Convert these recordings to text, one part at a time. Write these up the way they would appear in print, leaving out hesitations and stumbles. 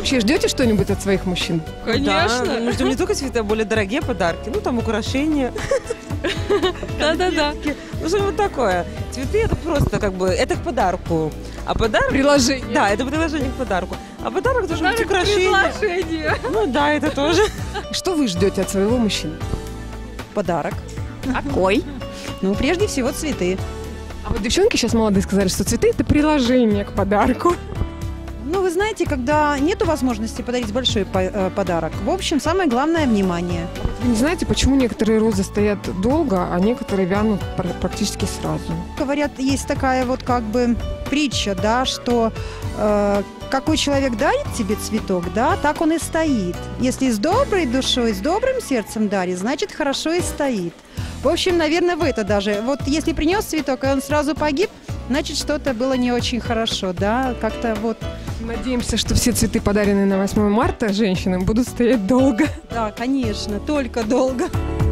Вообще ждете что-нибудь от своих мужчин? Конечно. Да, мы ждем не только цветы, а более дорогие подарки. Ну, там украшения. Да-да-да. Ну, что-нибудь такое. Цветы это просто как бы, это к подарку. А подарок... Приложение. Да, это приложение к подарку. А подарок должен быть украшение. Приглашение. Ну да, это тоже. Что вы ждете от своего мужчины? Подарок. Какой? Ну, прежде всего, цветы. А вот девчонки сейчас молодые сказали, что цветы – это приложение к подарку. Ну, вы знаете, когда нету возможности подарить большой подарок, в общем, самое главное – внимание. Вы не знаете, почему некоторые розы стоят долго, а некоторые вянут практически сразу? Говорят, есть такая вот как бы притча, да, что какой человек дарит тебе цветок, да, так он и стоит. Если с доброй душой, с добрым сердцем дарит, значит, хорошо и стоит. В общем, наверное, в это даже. Вот если принес цветок, и он сразу погиб, значит, что-то было не очень хорошо, да, как-то вот. Надеемся, что все цветы, подаренные на 8 марта женщинам, будут стоять долго. Да, конечно, только долго.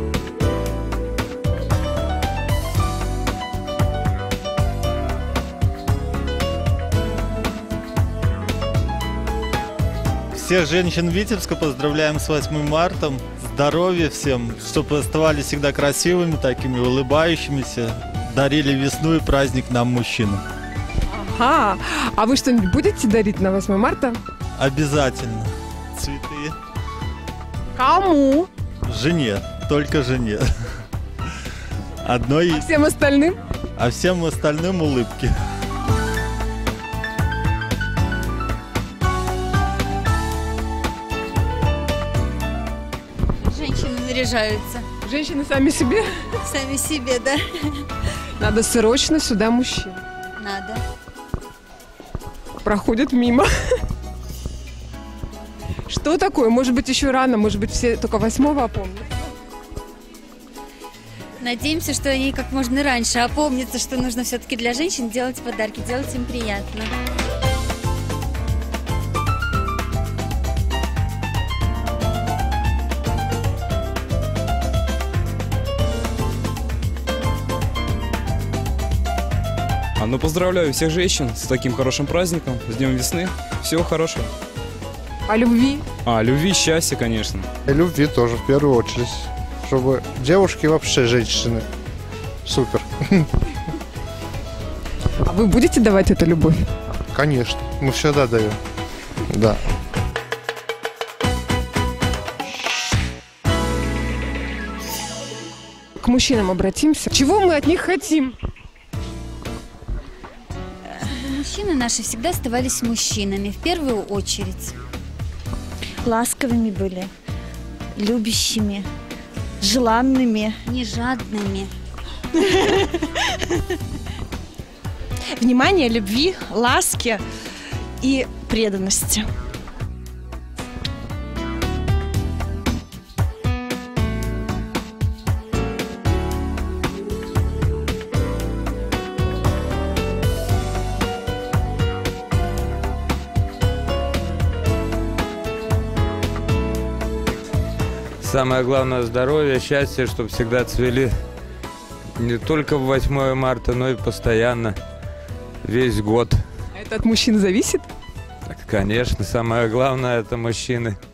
Всех женщин Витебска поздравляем с 8 марта. Здоровья всем, чтобы оставались всегда красивыми, такими улыбающимися. Дарили весну и праздник нам, мужчинам. Ага. А вы что-нибудь будете дарить на 8 марта? Обязательно. Цветы. Кому? Жене. Только жене. Одной. А всем остальным? А всем остальным улыбки. Женщины наряжаются. Женщины сами себе? Сами себе, да? Надо срочно сюда мужчин. Надо. Проходят мимо. Что такое? Может быть, еще рано, может быть, все только 8-го опомнят. Надеемся, что они как можно раньше опомнятся, что нужно все-таки для женщин делать подарки, делать им приятно. Ну, поздравляю всех женщин с таким хорошим праздником, с Днем весны. Всего хорошего. А любви? Любви, счастья, конечно. И любви тоже, в первую очередь. Чтобы девушки вообще женщины. Супер. А вы будете давать эту любовь? Конечно, мы всегда даем. Да. К мужчинам обратимся. Чего мы от них хотим? Мужчины наши всегда оставались мужчинами, в первую очередь. Ласковыми были, любящими, желанными. Не жадными. Внимание, любви, ласки и преданности. Самое главное – здоровье, счастье, чтобы всегда цвели не только в 8 марта, но и постоянно, весь год. Это от мужчин зависит? Так, конечно, самое главное – это мужчины.